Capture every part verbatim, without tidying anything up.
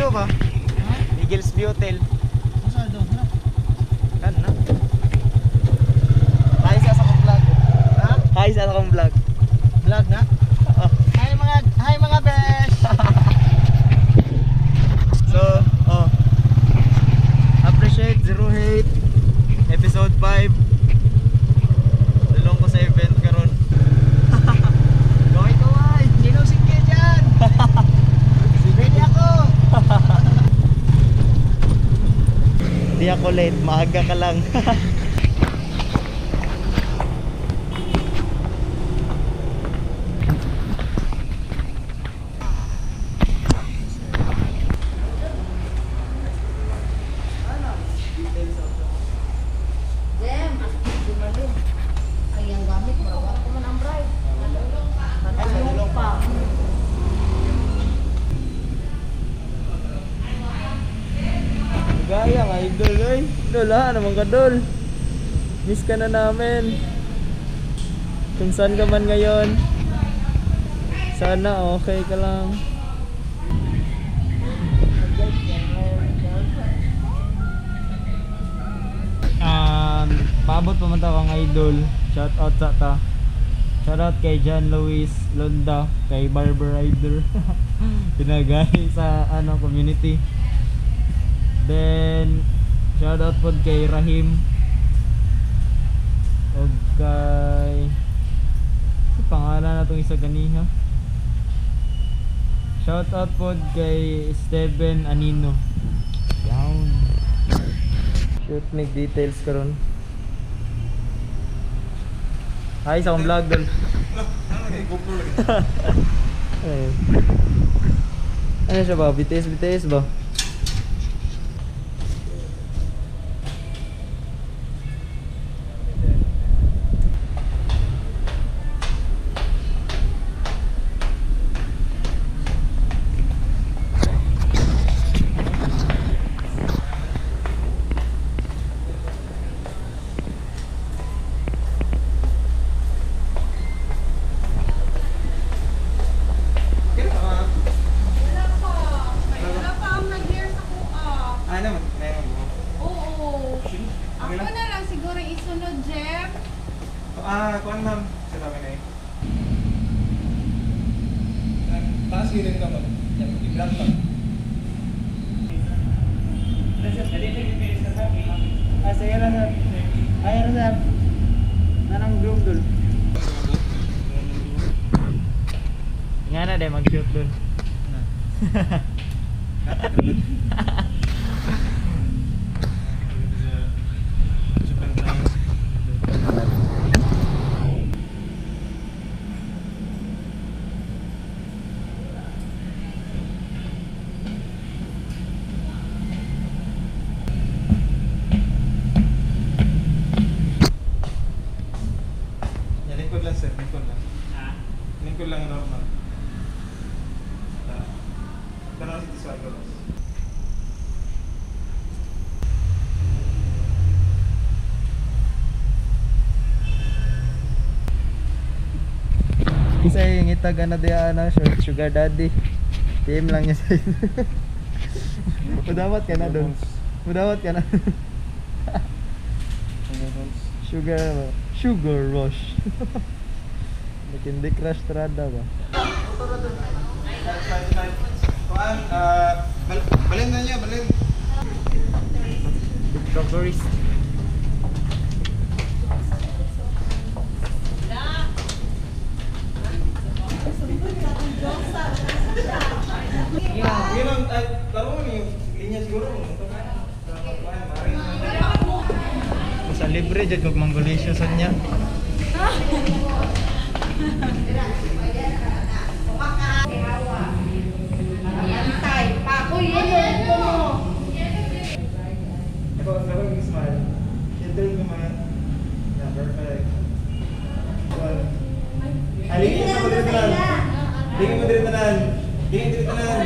View ba? Ha? Eagles View Hotel. Masa doon na? Kan na. Hi sa akong vlog. Ha? Hi sa akong vlog. Vlog na? Oh. Hi mga, hi mga besh! So, oh. Appreciate Zero Hate Episode five. Dulong ko sa event karon. Kaway kaway. Sino sige dyan? Ready ako! Hindi ako late, maaga ka lang. Jem, di malim. Ay, ang gamit mo. Ako man ang bright. Matulong pa. Gaya nga idol ay. Idol ha, naman ka dol. Miss ka na namin. Kung saan ka man ngayon. Sana okay ka lang. Um, paabot pa man ta kang idol. Shout out sa ta. Shout out kay John Luis Londa, kay Barber Rider. Pinagay sa ano community. Then shout out po kay Rahim. Og kay ano pangalan na tong isa ganiha. Shout out po kay Steven Anino. Down. Shoot make details karon. Hi sa akong vlog dol. Ayun. Ano siya ba? B T S B T S ba? Ah, kuan ma'am. Salamat na eh. Taas yun ka ma'am. Yan, i-vlog ma'am. Ah, saya na sir. Ay, na sir. Nanang groom dul. Nga na deh mag-shoot dul. Lingkod lang sir, lingkod lang. Ah? Lingkod lang normal. Tanong si Tiswag ko. Isa yung itag na diya na sugar daddy. P M lang niya sa inyo. Mudawat ka na doon. Mudawat ka na. Sugar Sugar rush. Bikin di crush terada ba? Kuan, ah, balin na niya, balin. TikTokers. Gimana? Taruh nih, linya siguro. Sa libre jud kog manggolisyo sa niya. Antay, pakoy yun ko mo. Ito, ako yung smile. Ito yung naman. Yeah, perfect. Well, alingin sa madritanan. Alingin madritanan. Alingin madritanan.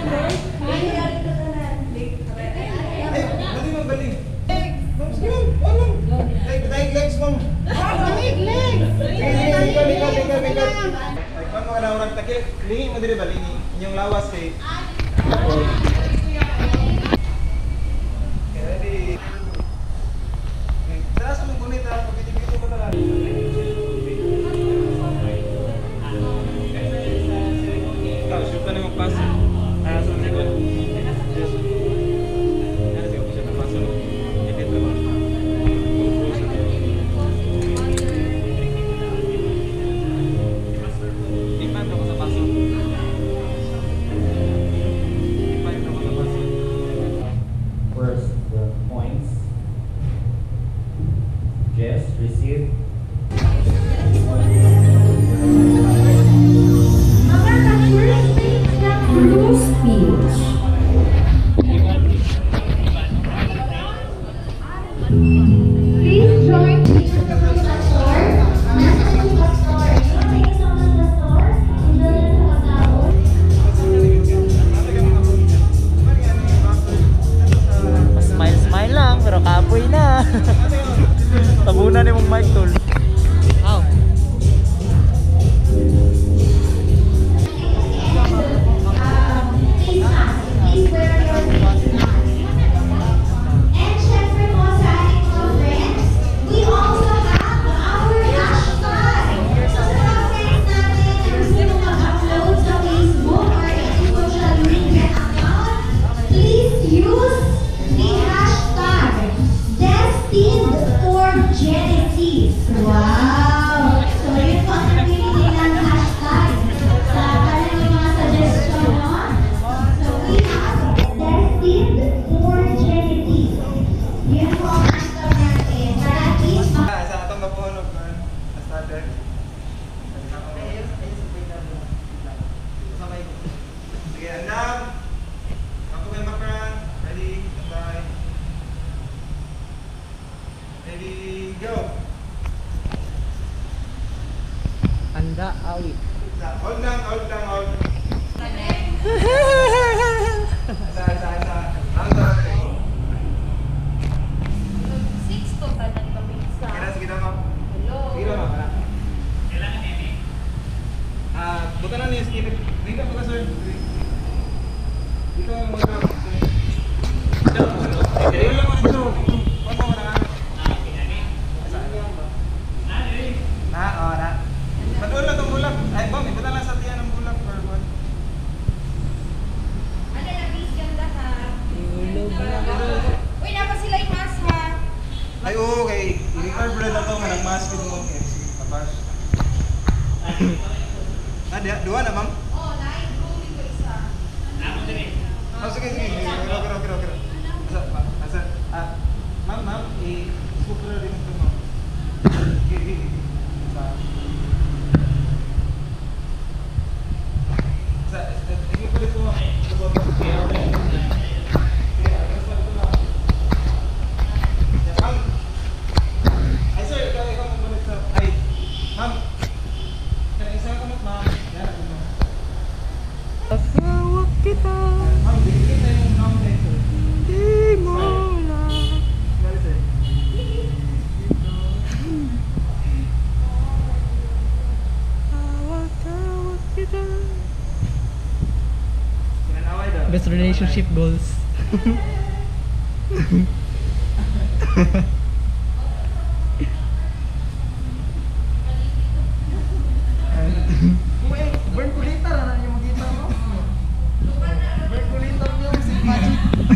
Ay, mali mo bali. Vamos yun, alam. Like, like legs mo. Leg, leg. Ikaw, ikaw, ikaw, ikaw. Ay, kung mga naurang takil, lingin mo diri ba? Lingin. Inyong lawas kay... Sige. Cruise Beach. Please join me to the store. Nasa yung store. Thank you so much, the store. Enjoy yung tao. Smile smile lang pero kapoy na. Tabunan ni mong mic tol. Aw. Please ask. Please wear your face mask. And syempre po sa ating mga friends, we also have our hashtag. So sa mga friends natin na gusto mag-upload sa Facebook or any social media account, please use the hashtag Destined for Genesis. Wow! So yun po ang napili nilang hashtag sa kanilang mga suggestion, no? So we have Destined for Genesis. Yun po ang hashtag natin. Para at least ma- Ah, sa atong mapunog man. Started. Sige, andam. Ako may makran. Ready? Bye. Ready, go. Anda awit. Hold lang, hold lang, hold. Isa, isa, isa. Ang tawag. Six to ka na ito, pizza. Sige na, sige na, ma'am. Hello. Sige na, ma'am. Ah, buta na niyo, Steve. Ring ka pa, sir. Dito ang mga Dito lang mo dito. Paano mo na? Na, oh, na. Padoon lang itong bulak. Ay, bom, ibuta lang sa tiyan ng bulak. Or what? Ano na, please, ganda ha. Uy, dapat sila yung mas ha. Ay, oo, kay i-record na ito nga ng mask mo. Okay, sige, tapos. Ah, di- dua na, ma'am? Oh, na-improving ko isa. Oh, sige, sige. Kira, kira, kira, kira. Asa, pa, asa. Ah, ma'am, ma'am, i-scoop na rin ito, ma'am. Sige, sige. Sa... Sa, tingin ko dito, ma'am. Ito po, ma'am. Sige, agas pa dito, ma'am. Yeah, ma'am. Ay, sir, ikaw, ikaw magbalik sa... Ay, ma'am. Kaya isa ka, ma'am. Yan, ako, ma'am. Asawa kita. Ma'am, bigyan tayo ng number, sir. Di mo lang. Bali, sir. Awat-awat kita. Kinanaway daw. Best relationship goals. Uy, burn kulita na yung makita mo. Burn kulita yung si Magic.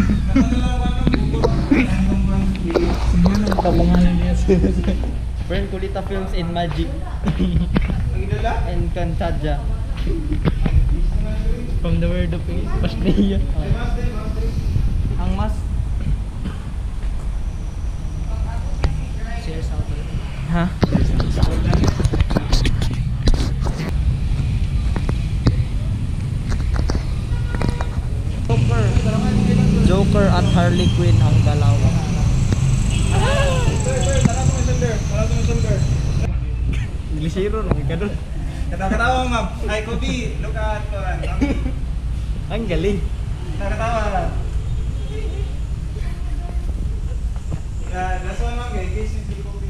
Kapangalan niya. Burn Kulita Films in Magic. Ang idala? And Kantaja. From the word of Pasneya. Ang mas. Share sa Ha? Joker. Joker at Harley Quinn ang dalawa. Sir, sir, tara mo shoulder. Tara mo shoulder. Inglesero no kadon. Katawa-katawa, ma'am. Ay, Kobe, look at uh, Ang galing. Katawa-katawa. Uh, last one, ma'am. Okay, kiss si Kobe.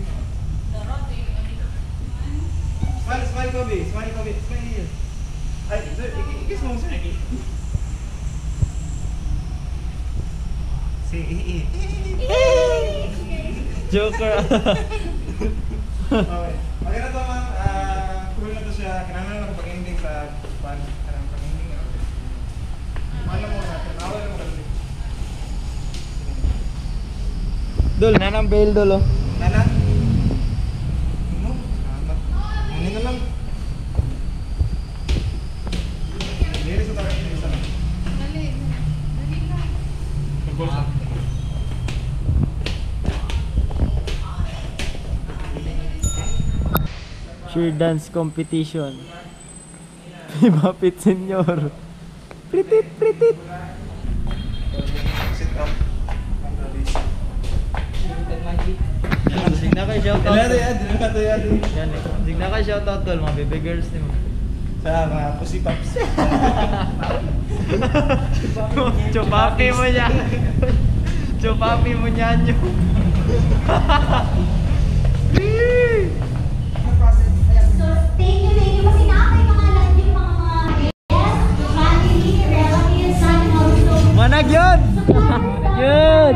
Smile, smile, Kobe. Smile, Kobe. Smile here. Ay, sir, i- i-kiss mo, sir. Si, i- i- Joker. Okay. Okay na to, ma'am. Ah, cool na to siya. Kailangan lang pag-ending sa pan. Kailangan pag-ending na. Ano mo natin? Awal mo kasi. Dol, nanang bail dol oh. Nana? Ano? Salamat. Ano na lang? Diri sa tayo. Diri sa tayo. Dali. Dali na. Pag-bolsa. cheer dance competition. Bapit Senyor. Pritit, pritit. Sit up. Signa kayo shoutout. Dila to yan, dila to yan. Yan eh. Signa kayo shoutout tol, mga baby girls ni mo. Sa mga pussy pops. Chupapi mo niya. Chupapi mo niya nyo. So, thank you, thank you. Kasi nakakay mga lahat yung mga mga guests, family, relatives, and also Manag yun! Yun!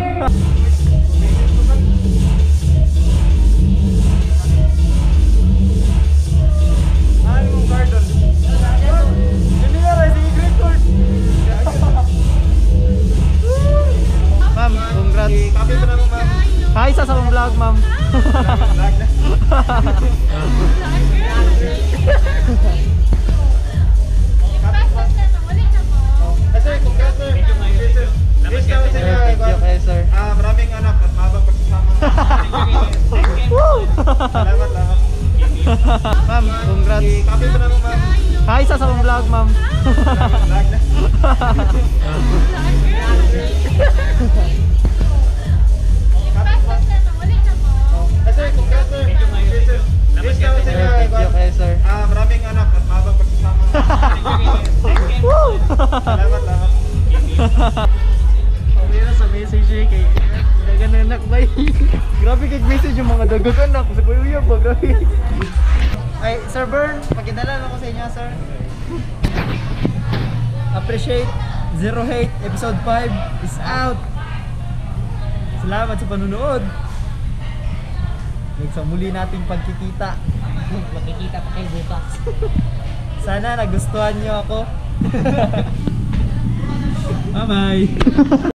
Ano yung garden? Hindi nga rin, sige record. Ma'am, congrats. Copy mo na mo, ma'am. Hi sa sa vlog, ma'am. Lag na. Ah, sir, congrats, sir. Thank you, sir. Yes, daw, sir. Thank you kayo, sir. Ah, maraming anak at mahabang pagsasama. Salamat, salamat. Ma'am, congrats. Copy mo na mo, ma'am. Hi sa sa vlog, ma'am. Lag na. Ah, sir, congrats, sir. Thank you, sir. Yes, daw, sir. Thank you kayo, sir. Ah, maraming anak at mahabang pagsasama. Salamat, salamat. Hindi na sa message eh, kay naganak ba grabe kay message yung mga dagat anak sa kuya ba, grabe. Ay, Sir Bern, pakidala lang ko sa inyo, sir. Appreciate Zero Hate episode five is out. Salamat sa panunood. Sa muli nating pagkikita. Magkikita pa kayo bukas. Sana nagustuhan niyo ako. Bye-bye.